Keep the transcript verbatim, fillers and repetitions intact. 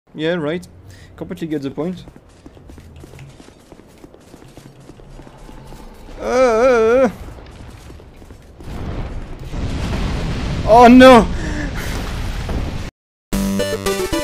Yeah, right. Completely get the point. Uh, oh no!